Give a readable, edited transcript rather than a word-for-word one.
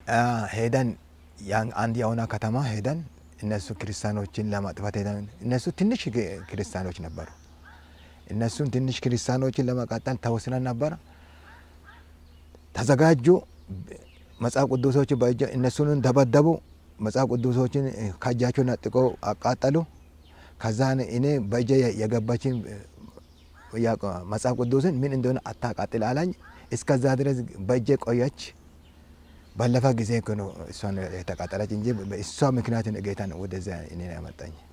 ሄደን ያን አንድ ያውና ከተማ ሄደን እነሱ ክርስቲያኖችን ለማጥፋት ሄደን እነሱ ትንሽ ክርስቲያኖች ነበሩ እነሱን ትንሽ ክርስቲያኖችን ለማቃጠል ተወስነን ነበር ተዘጋጁ መጽሐፍ ቅዱሶች በእጅ እነሱን ደበደቡ መጽሐፍ ቅዱሶችን ካጃቸው ነጥቆ አቃጠሉ ከዛን እኔ በእጄ የገባችን መጽሐፍ ቅዱስን ምን እንደሆነ አታቃጥል አላኝ እስከዛ ድረስ በእጄ ቆየች ባለፈ ጊዜ ነው እሷን የተቃጠለች እንጂ በእሷ ምክንያት ጌታን ወደዛ እኔ ያመጣኝ